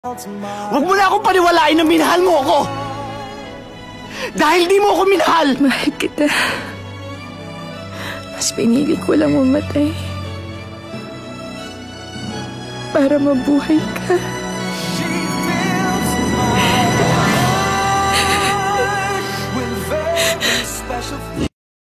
Huwag mo na akong paniwalain na minahal mo ako! Dahil di mo ako minahal! Mahal kita. Mas pinili ko lang mamatay para mabuhay ka.